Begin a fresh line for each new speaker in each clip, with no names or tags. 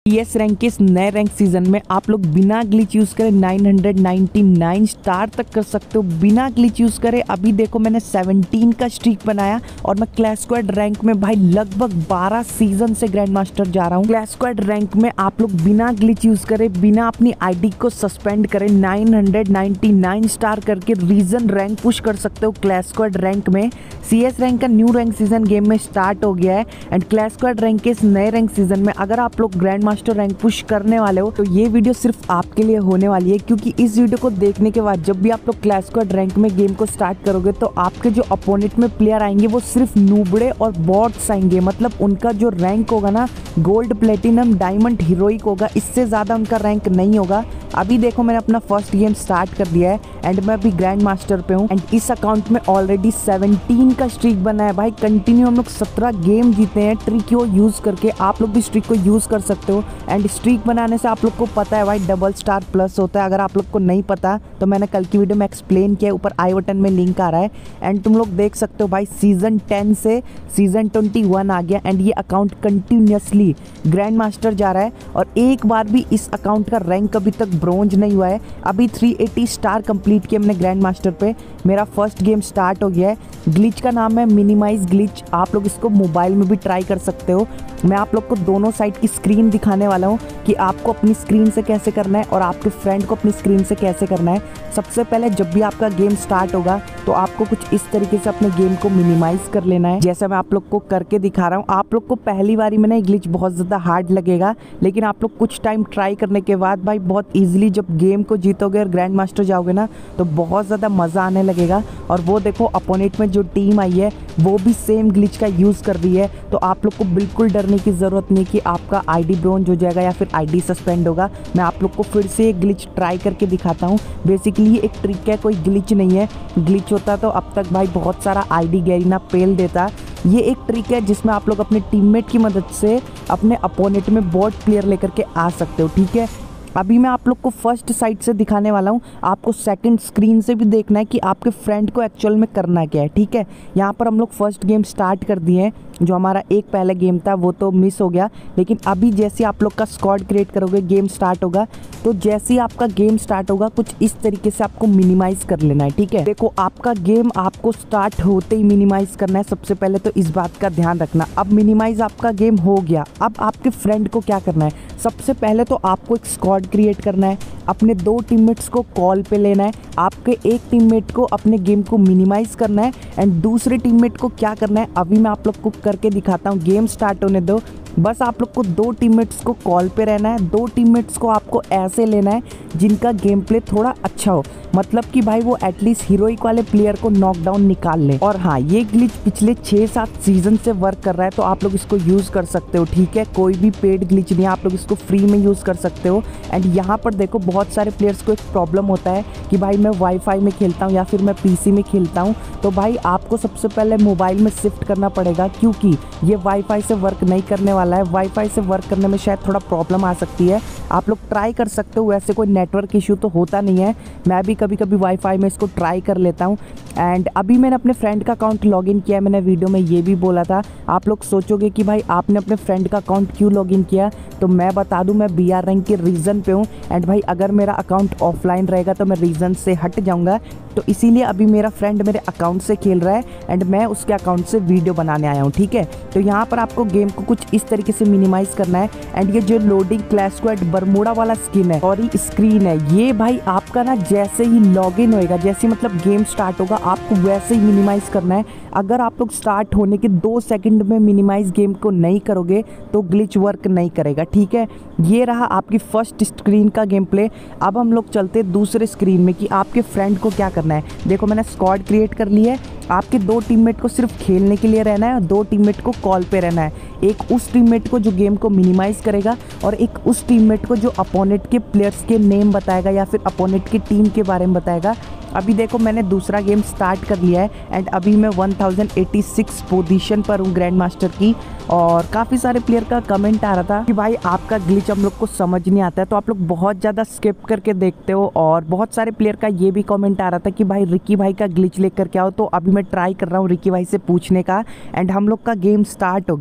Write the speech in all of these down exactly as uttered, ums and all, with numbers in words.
CS rank के इस नए रैंक सीजन में आप लोग बिना ग्लिच यूज करे नौ सौ निन्यानवे स्टार तक कर सकते हो बिना ग्लिच यूज करे। अभी देखो मैंने सत्रह का स्ट्रीक बनाया और मैं क्लैश स्क्वाड रैंक में भाई लगभग बारह सीजन से ग्रैंड मास्टर जा रहा हूँ। क्लैश स्क्वाड रैंक में आप लोग बिना ग्लिच यूज करे, बिना अपनी आईडी को सस्पेंड करे नौ सौ निन्यानवे स्टार करके रीजन रैंक पुश कर सकते हो। क्लैश स्क्वाड रैंक में सीएस रैंक का न्यू रैंक सीजन गेम में स्टार्ट हो गया है एंड क्लैश स्क्वाड रैंक के इस नए रैंक सीजन में अगर आप लोग ग्रैंड मास्टर रैंक पुश करने वाले हो तो ये वीडियो सिर्फ आपके लिए होने वाली है, क्योंकि इस वीडियो को देखने के बाद जब भी आप लोग क्लैश स्क्वाड रैंक में गेम को स्टार्ट करोगे तो आपके जो अपोनेंट में प्लेयर आएंगे वो सिर्फ नूबड़े और बॉट्स आएंगे। मतलब उनका जो रैंक होगा ना गोल्ड, प्लेटिनम, डायमंड, हीरोइक होगा, इससे ज़्यादा उनका रैंक नहीं होगा। अभी देखो मैंने अपना फर्स्ट गेम स्टार्ट कर दिया है एंड मैं अभी ग्रैंड मास्टर पे हूँ एंड इस अकाउंट में ऑलरेडी सत्रह का स्ट्रीक बना है भाई। कंटिन्यू हम लोग सत्रह गेम जीते हैं ट्रिक को यूज करके। आप लोग भी स्ट्रीक को यूज कर सकते हो एंड स्ट्रीक बनाने से आप लोग को पता है भाई डबल स्टार प्लस होता है। अगर आप लोग को नहीं पता तो मैंने कल की वीडियो में एक्सप्लेन किया, ऊपर आई बटन में लिंक आ रहा है एंड तुम लोग देख सकते हो भाई सीजन टेन से सीजन ट्वेंटी वन आ गया एंड ये अकाउंट कंटिन्यूसली ग्रैंड मास्टर जा रहा है और एक बार भी इस अकाउंट का रैंक अभी तक ब्रोंज नहीं हुआ है। अभी तीन सौ अस्सी स्टार कंप्लीट किया मैंने ग्रैंड मास्टर पे। मेरा फर्स्ट गेम स्टार्ट हो गया है। ग्लिच का नाम है मिनिमाइज ग्लिच, आप लोग इसको मोबाइल में भी ट्राई कर सकते हो। मैं आप लोग को दोनों साइड की स्क्रीन दिखाने वाला हूँ कि आपको अपनी स्क्रीन से कैसे करना है और आपके फ्रेंड को अपनी स्क्रीन से कैसे करना है। सबसे पहले जब भी आपका गेम स्टार्ट होगा तो आपको कुछ इस तरीके से अपने गेम को मिनिमाइज कर लेना है, जैसा मैं आप लोग को करके दिखा रहा हूँ। आप लोग को पहली बारी में ना ग्लिच बहुत ज़्यादा हार्ड लगेगा, लेकिन आप लोग कुछ टाइम ट्राई करने के बाद भाई बहुत ईजिली जब गेम को जीतोगे और ग्रैंड मास्टर जाओगे ना तो बहुत ज़्यादा मज़ा आने लगेगा। और वो देखो अपोनेंट में जो टीम आई है वो भी सेम ग्लिच का यूज़ कर रही है, तो आप लोग को बिल्कुल डरने की ज़रूरत नहीं कि आपका आईडी ब्रोंज हो जाएगा या फिर आईडी सस्पेंड होगा। मैं आप लोग को फिर से ये ग्लिच ट्राई करके दिखाता हूँ। बेसिकली ये एक ट्रिक है, कोई ग्लिच नहीं है। ग्लिच होता तो अब तक भाई बहुत सारा आईडी गैरिना पेल देता। ये एक ट्रिक है जिसमें आप लोग अपने टीममेट की मदद से अपने अपोनेंट में बॉट प्लेयर लेकर के आ सकते हो, ठीक है। अभी मैं आप लोग को फर्स्ट साइड से दिखाने वाला हूँ, आपको सेकंड स्क्रीन से भी देखना है कि आपके फ्रेंड को एक्चुअल में करना क्या है, ठीक है। यहाँ पर हम लोग फर्स्ट गेम स्टार्ट कर दिए हैं। जो हमारा एक पहले गेम था वो तो मिस हो गया, लेकिन अभी जैसे आप लोग का स्क्वाड क्रिएट करोगे गेम स्टार्ट होगा तो जैसे ही आपका गेम स्टार्ट होगा कुछ इस तरीके से आपको मिनिमाइज कर लेना है, ठीक है। देखो आपका गेम आपको स्टार्ट होते ही मिनिमाइज करना है, सबसे पहले तो इस बात का ध्यान रखना। अब मिनिमाइज आपका गेम हो गया, अब आपके फ्रेंड को क्या करना है, सबसे पहले तो आपको एक स्क्वाड क्रिएट करना है, अपने दो टीममेट्स को कॉल पे लेना है, आपके एक टीममेट को अपने गेम को मिनिमाइज करना है एंड दूसरे टीममेट को क्या करना है अभी मैं आप लोग को करके दिखाता हूँ। गेम स्टार्ट होने दो। बस आप लोग को दो टीममेट्स को कॉल पे रहना है, दो टीममेट्स को आपको ऐसे लेना है जिनका गेम प्ले थोड़ा अच्छा हो, मतलब कि भाई वो एटलीस्ट हीरोइक वाले प्लेयर को नॉकडाउन निकाल ले। और हाँ, ये ग्लिच पिछले छः सात सीजन से वर्क कर रहा है तो आप लोग इसको यूज़ कर सकते हो, ठीक है। कोई भी पेड ग्लिच नहीं है, आप लोग इसको फ्री में यूज़ कर सकते हो। एंड यहाँ पर देखो बहुत सारे प्लेयर्स को एक प्रॉब्लम होता है कि भाई मैं वाईफाई में खेलता हूँ या फिर मैं पीसी में खेलता हूँ, तो भाई आपको सबसे पहले मोबाइल में शिफ्ट करना पड़ेगा, क्योंकि ये वाईफाई से वर्क नहीं करने वाला है। वाईफाई से वर्क करने में शायद थोड़ा प्रॉब्लम आ सकती है, आप लोग ट्राई कर सकते हो। वैसे कोई नेटवर्क इशू तो होता नहीं है, मैं भी कभी कभी वाईफाई में इसको ट्राई कर लेता हूँ। एंड अभी मैंने अपने फ्रेंड का अकाउंट लॉगिन किया, मैंने वीडियो में ये भी बोला था। आप लोग सोचोगे कि भाई आपने अपने फ्रेंड का अकाउंट क्यों लॉगिन किया, तो मैं बता दूं मैं बी आर रैंक के रीजन पे हूँ एंड भाई अगर मेरा अकाउंट ऑफलाइन रहेगा तो मैं रीजन से हट जाऊँगा, तो इसीलिए अभी मेरा फ्रेंड मेरे अकाउंट से खेल रहा है एंड मैं उसके अकाउंट से वीडियो बनाने आया हूँ, ठीक है। तो यहाँ पर आपको गेम को कुछ इस तरीके से मिनिमाइज करना है एंड ये जो लोडिंग क्लैश स्क्वाड बरमूडा वाला स्किन है और ये स्क्रीन है, ये भाई आपका ना जैसे ही लॉगिन होएगा, जैसे मतलब गेम स्टार्ट होगा आपको वैसे ही मिनिमाइज करना है। अगर आप लोग स्टार्ट होने के दो सेकंड में मिनिमाइज गेम को नहीं करोगे तो ग्लिच वर्क नहीं करेगा, ठीक है। ये रहा आपकी फर्स्ट स्क्रीन का गेम प्ले। अब हम लोग चलते दूसरे स्क्रीन में कि आपके फ्रेंड को क्या करना है। देखो मैंने स्क्वाड क्रिएट कर ली है, आपके दो टीममेट को सिर्फ खेलने के लिए रहना है और दो टीममेट को कॉल पे रहना है। एक उस टीममेट को जो गेम को मिनिमाइज करेगा और एक उस टीममेट को जो अपोनेंट के प्लेयर्स के नेम बताएगा या फिर अपोनेंट की टीम के बारे में बताएगा। अभी देखो मैंने दूसरा गेम स्टार्ट कर लिया है एंड अभी मैं one thousand eighty six position पर हूँ ग्रैंड मास्टर की। और काफ़ी सारे प्लेयर का कमेंट आ रहा था कि भाई आपका ग्लिच हम लोग को समझ नहीं आता है, तो आप लोग बहुत ज़्यादा स्किप करके देखते हो। और बहुत सारे प्लेयर का ये भी कमेंट आ रहा था कि भाई रिकी भाई का ग्लिच लेकर के आओ, तो अभी मैं ट्राई कर रहा हूँ रिकी भाई से पूछने का। एंड हम लोग का गेम स्टार्ट हो गया, ठीक है।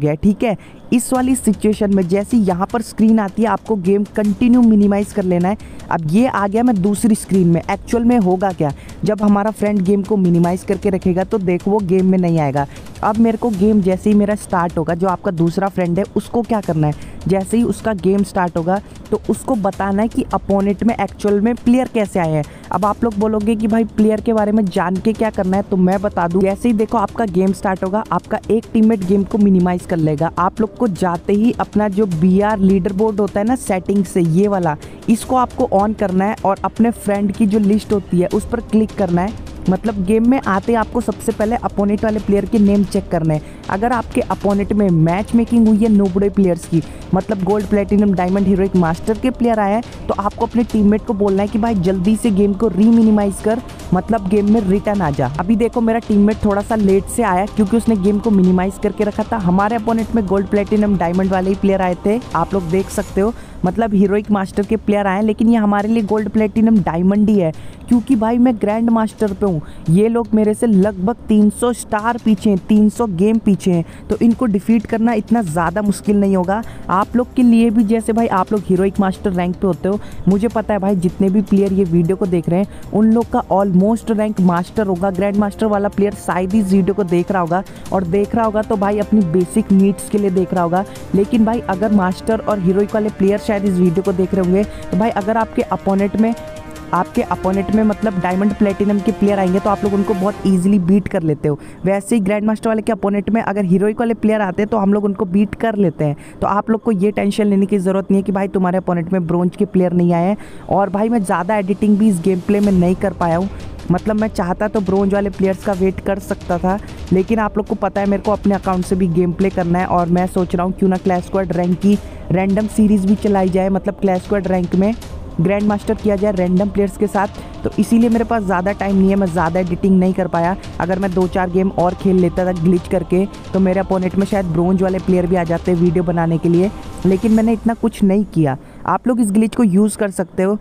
है। इस वाली सिचुएशन में जैसे यहाँ पर स्क्रीन आती है आपको गेम कंटिन्यू मिनिमाइज़ कर लेना है। अब ये आ गया मैं दूसरी स्क्रीन में। एक्चुअल में होगा क्या, जब हमारा फ्रेंड गेम को मिनिमाइज़ करके रखेगा तो देखो वो गेम में नहीं आएगा। अब मेरे को गेम जैसे ही मेरा स्टार्ट होगा, जो आपका दूसरा फ्रेंड है उसको क्या करना है, जैसे ही उसका गेम स्टार्ट होगा तो उसको बताना है कि अपोनेंट में एक्चुअल में प्लेयर कैसे आए हैं। अब आप लोग बोलोगे कि भाई प्लेयर के बारे में जान के क्या करना है, तो मैं बता दूं, जैसे ही देखो आपका गेम स्टार्ट होगा आपका एक टीममेट गेम को मिनिमाइज कर लेगा। आप लोग को जाते ही अपना जो बी आर लीडर बोर्ड होता है ना सेटिंग से, ये वाला, इसको आपको ऑन करना है और अपने फ्रेंड की जो लिस्ट होती है उस पर क्लिक करना है। मतलब गेम में आते ही आपको सबसे पहले अपोनेंट वाले प्लेयर के नेम चेक करने हैं। अगर आपके अपोनेंट में मैच मेकिंग हुई है नोबड़े प्लेयर्स की, मतलब gold, platinum, diamond, heroic, master के प्लेयर आए हैं, तो आपको अपने टीममेट को बोलना है कि भाई जल्दी से गेम को री मिनिमाइज कर, मतलब गेम में रिटर्न आ जा। अभी देखो मेरा टीममेट थोड़ा सा लेट से आया क्योंकि उसने गेम को मिनिमाइज करके रखा था। हमारे अपोनेंट में गोल्ड, प्लेटिनम, डायमंड वाले ही प्लेयर आए थे, आप लोग देख सकते हो, मतलब हीरोइक, मास्टर के प्लेयर आए हैं, लेकिन ये हमारे लिए गोल्ड, प्लेटिनम, डायमंड ही है क्योंकि भाई मैं ग्रैंड मास्टर पे हूँ। ये लोग मेरे से लगभग तीन सौ स्टार पीछे हैं, तीन सौ गेम पीछे हैं, तो इनको डिफीट करना इतना ज़्यादा मुश्किल नहीं होगा आप लोग के लिए भी। जैसे भाई आप लोग हीरोइक मास्टर रैंक पे होते हो, मुझे पता है भाई जितने भी प्लेयर ये वीडियो को देख रहे हैं उन लोग का ऑलमोस्ट रैंक मास्टर होगा। ग्रैंड मास्टर वाला प्लेयर शायद इस वीडियो को देख रहा होगा, और देख रहा होगा तो भाई अपनी बेसिक नीड्स के लिए देख रहा होगा। लेकिन भाई अगर मास्टर और हीरोइक वाले प्लेयर शायद इस वीडियो को देख रहे होंगे, तो भाई अगर आपके अपोनेंट में आपके अपोनेंट में मतलब डायमंड, प्लेटिनम के प्लेयर आएंगे तो आप लोग उनको बहुत इजीली बीट कर लेते हो। वैसे ही ग्रैंड मास्टर वाले के अपोनेंट में अगर हीरोइक वाले प्लेयर आते हैं तो हम लोग उनको बीट कर लेते हैं। तो आप लोग को ये टेंशन लेने की ज़रूरत नहीं है कि भाई तुम्हारे अपोनेंट में ब्रोंज के प्लेयर नहीं आए हैं। और भाई मैं ज़्यादा एडिटिंग भी इस गेम प्ले में नहीं कर पाया हूँ, मतलब मैं चाहता तो ब्रोंज वाले प्लेयर्स का वेट कर सकता था, लेकिन आप लोग को पता है मेरे को अपने अकाउंट से भी गेम प्ले करना है। और मैं सोच रहा हूँ क्यों ना क्लैश स्क्वाड रैंक की रैंडम सीरीज़ भी चलाई जाए, मतलब क्लैश स्क्वाड रैंक में ग्रैंड मास्टर किया जाए रैंडम प्लेयर्स के साथ। तो इसीलिए मेरे पास ज़्यादा टाइम नहीं है, मैं ज़्यादा एडिटिंग नहीं कर पाया। अगर मैं दो चार गेम और खेल लेता था ग्लिच करके तो मेरे अपोनेंट में शायद ब्रोंज वाले प्लेयर भी आ जाते वीडियो बनाने के लिए, लेकिन मैंने इतना कुछ नहीं किया। आप लोग इस ग्लिच को यूज़ कर सकते हो।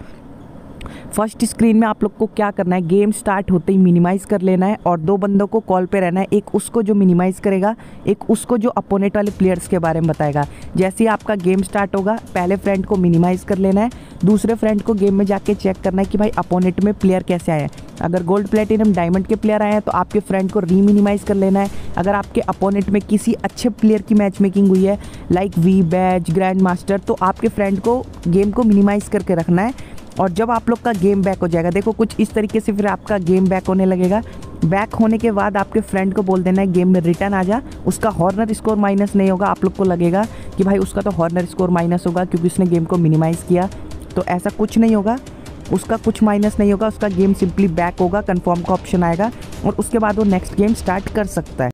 फर्स्ट स्क्रीन में आप लोग को क्या करना है, गेम स्टार्ट होते ही मिनिमाइज़ कर लेना है और दो बंदों को कॉल पे रहना है, एक उसको जो मिनिमाइज़ करेगा, एक उसको जो अपोनेंट वाले प्लेयर्स के बारे में बताएगा। जैसे ही आपका गेम स्टार्ट होगा पहले फ्रेंड को मिनिमाइज़ कर लेना है, दूसरे फ्रेंड को गेम में जाके चेक करना है कि भाई अपोनेंट में प्लेयर कैसे आए हैं। अगर गोल्ड, प्लेटिनम, डायमंड के प्लेयर आए हैं तो आपके फ्रेंड को री मिनिमाइज़ कर लेना है। अगर आपके अपोनेंट में किसी अच्छे प्लेयर की मैच मेकिंग हुई है like V, badge, grand master, तो आपके फ्रेंड को गेम को मिनिमाइज़ करके रखना है। और जब आप लोग का गेम बैक हो जाएगा, देखो कुछ इस तरीके से फिर आपका गेम बैक होने लगेगा। बैक होने के बाद आपके फ्रेंड को बोल देना है गेम में रिटर्न आ जा। उसका हॉर्नर स्कोर माइनस नहीं होगा, आप लोग को लगेगा कि भाई उसका तो हॉर्नर स्कोर माइनस होगा क्योंकि उसने गेम को मिनिमाइज़ किया, तो ऐसा कुछ नहीं होगा, उसका कुछ माइनस नहीं होगा, उसका गेम सिंपली बैक होगा, कन्फर्म का ऑप्शन आएगा और उसके बाद वो नेक्स्ट गेम स्टार्ट कर सकता है।